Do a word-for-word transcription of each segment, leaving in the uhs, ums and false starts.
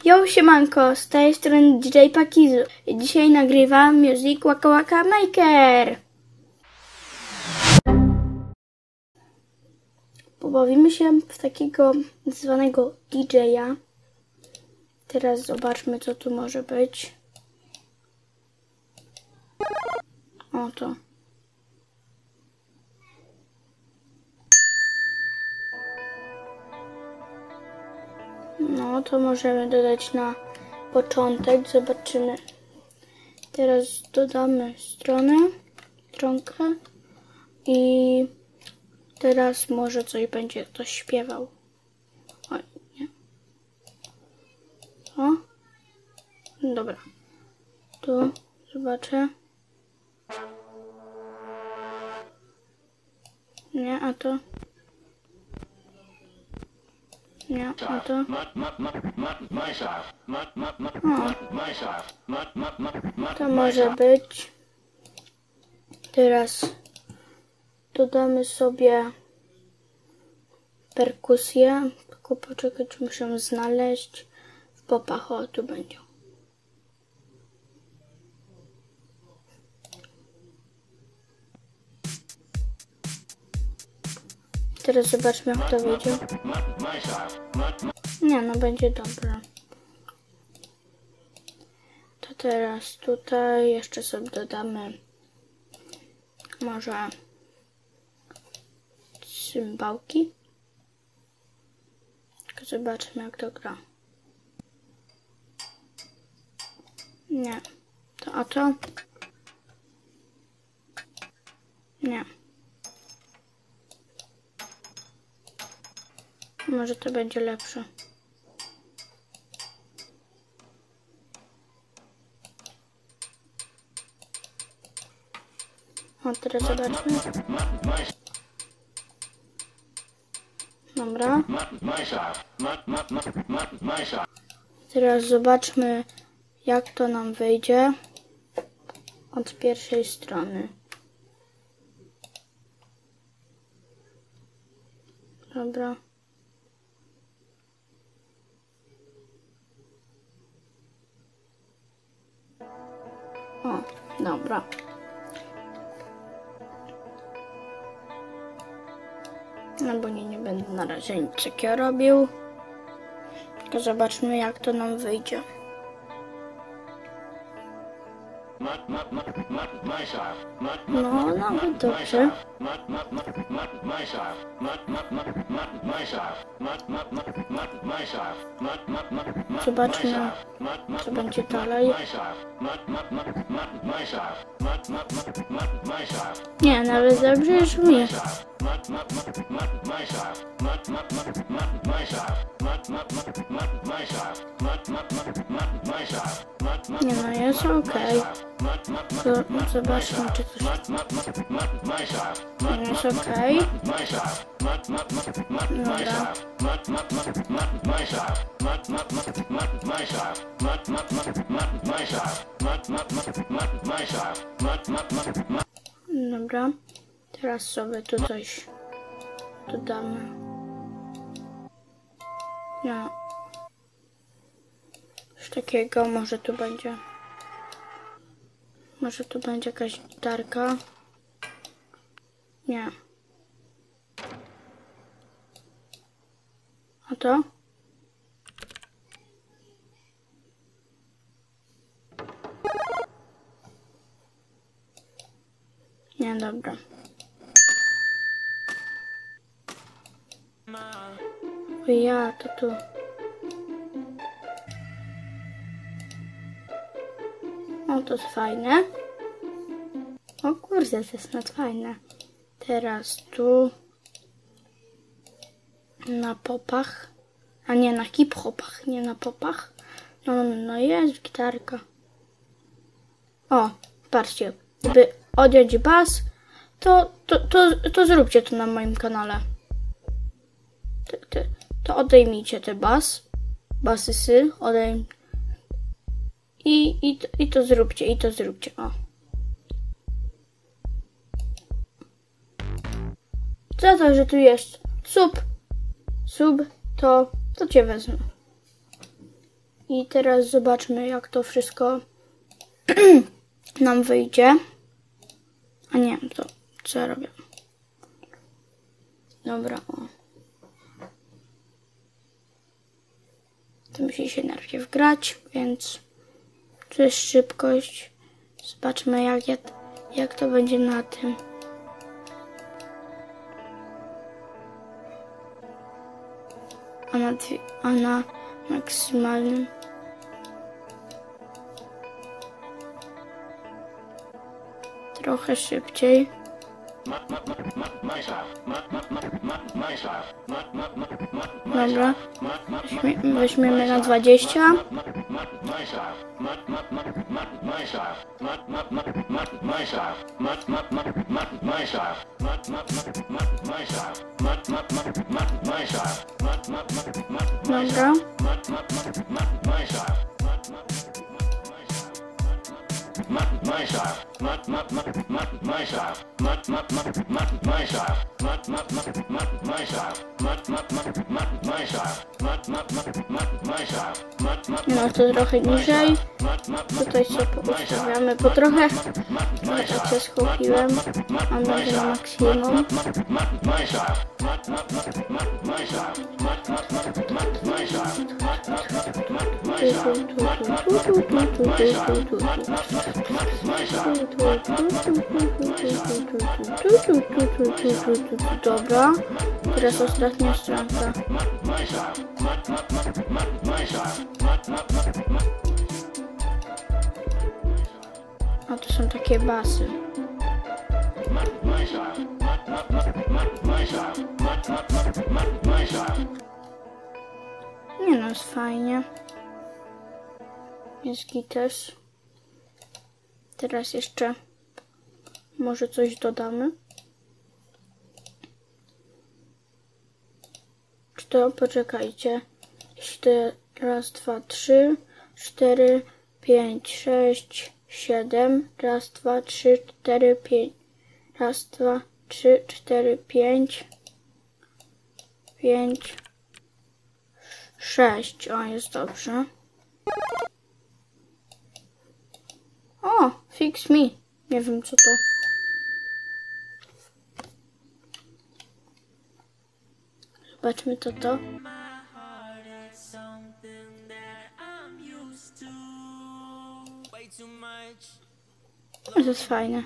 Yo, siemanko, z tej strony D J Pakizu. Dzisiaj nagrywam Music Waka Waka Maker. Pobawimy się w takiego zwanego D J-a. Teraz zobaczmy, co tu może być. Oto. No, to możemy dodać na początek. Zobaczymy. Teraz dodamy stronę, stronkę i teraz może coś będzie ktoś śpiewał. Oj, nie. O. Dobra. Tu zobaczę. Nie, a to? Nie, a to? O. To może być. Teraz dodamy sobie perkusję. Tylko poczekać, muszę znaleźć w popach. O, tu będzie. Teraz zobaczmy, jak to wyjdzie. Nie, no będzie dobre. To teraz tutaj jeszcze sobie dodamy może cymbałki. Tylko zobaczmy, jak to gra. Nie. To a to? Nie. Może to będzie lepsze. O, teraz zobaczmy. Dobra. Teraz zobaczmy, jak to nam wyjdzie od pierwszej strony. Dobra. O, dobra. No bo nie, nie będę na razie nic takiego robił. Tylko zobaczmy, jak to nam wyjdzie. No, nawet dobrze. Zobaczmy, co będzie dalej. Nie, nawet dobrze już mi. Nie, no jest okej. Okay. Zobaczmy, czy coś... Nie, jest okej. Dobra. Dobra. Teraz sobie tu coś dodamy. No. Coś takiego może tu będzie. Może tu będzie jakaś gitarka. Nie. A to? Nie, dobra. O ja, to tu. O, to jest fajne. O kurde, to jest nad fajne. Teraz tu. Na popach. A nie, na hip-hopach, nie na popach. No, no jest gitarka. O, patrzcie. Gdyby odjąć bas, to, to, to, to zróbcie to na moim kanale. To, to, to odejmijcie te bas. Basysy, odejm. I, i, to, I to zróbcie, i to zróbcie. O. Za to, że tu jest sub, sub, to, to cię wezmę. I teraz zobaczmy, jak to wszystko nam wyjdzie. A nie, to co ja robię? Dobra, o. To musi się najpierw grać, więc tu jest szybkość. Zobaczmy, jak, ja, jak to będzie na tym. A na, a na maksymalnym. Trochę szybciej. Dobra. Weźmie, weźmiemy na dwadzieścia. Dobra. No to trochę niżej. Tutaj się poustawiamy, bo trochę tak się skupiłem. A będzie na maksimum. Dobra, teraz ostatnia stronka. A to są takie basy. Nie no, jest fajnie. Jest też. Teraz jeszcze może coś dodamy. Czy to, poczekajcie. Raz, dwa, trzy, cztery, pięć, sześć, siedem. Raz, dwa, trzy, cztery, pięć. Raz, dwa, trzy, cztery, pięć. Pięć. Sześć. O, jest dobrze. O, fix me. Nie wiem co to. Zobaczmy co to. To jest fajne.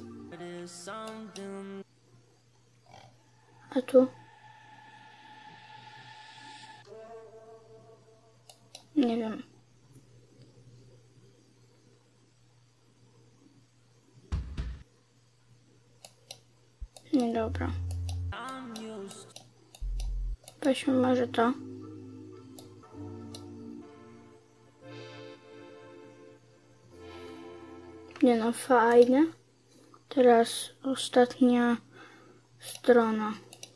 A tu? Nie wiem. Nie, dobra. Weźmy może to. Nie no, fajne. Teraz ostatnia strona.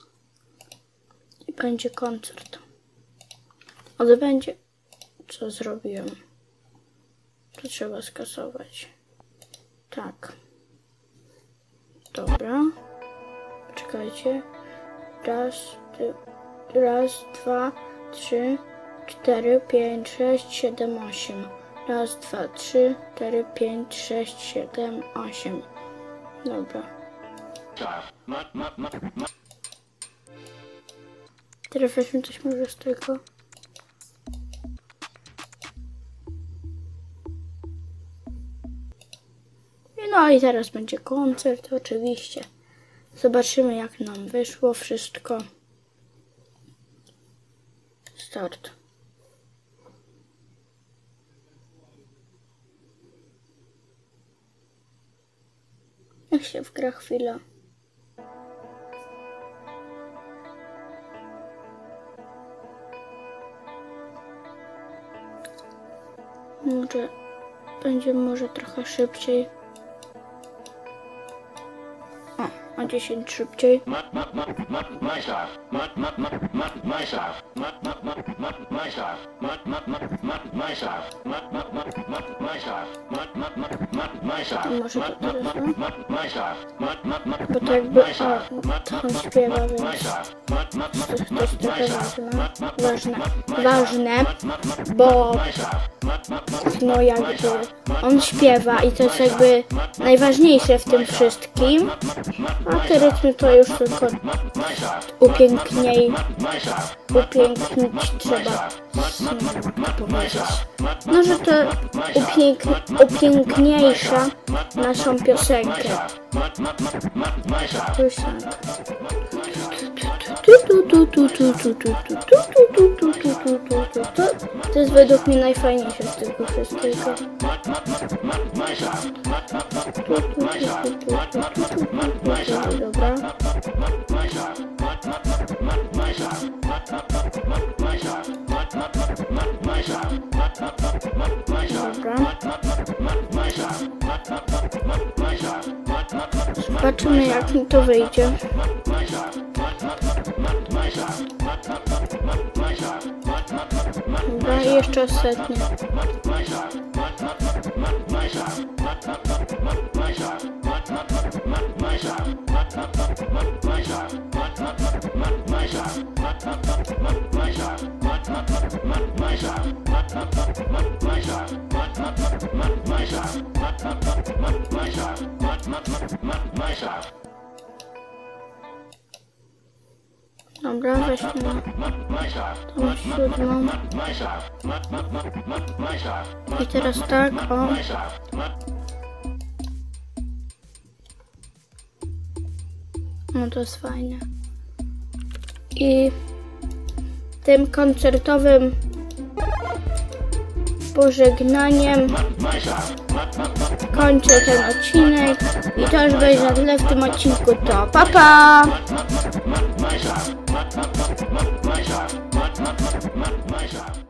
I będzie koncert. Ale będzie... Co zrobiłem? To trzeba skasować. Tak. Dobra. Czekajcie. Raz, ty, raz, dwa, trzy, cztery, pięć, sześć, siedem, osiem. Raz, dwa, trzy, cztery, pięć, sześć, siedem, osiem. Dobra. Teraz weźmy coś może z tego. No i teraz będzie koncert, oczywiście. Zobaczymy, jak nam wyszło wszystko. Start. Niech się wgra chwila. Może będzie może trochę szybciej. O, o dziesięć szybciej. Może to teraz, no? Bo to jakby, o, on śpiewa, więc to jest trochę ważne, ważne, ważne, bo no jakby on śpiewa i to jest jakby najważniejsze w tym wszystkim, a te rytmy to już tylko upiękniej, upięknić trzeba, jak to powiedzieć, no że to upięk, upiękniejsza naszą piosenkę. To jest tak. To jest według mnie najfajniejsze z tego wszystkiego. Dobra. Zobaczymy, jak mi to wyjdzie. Dobra, i jeszcze ostatnie. Dobra, weźmy tą siódmą. I teraz tak, o. No to jest fajne. I tym koncertowym pożegnaniem kończę ten odcinek i to już będzie na tyle w tym odcinku. To pa pa!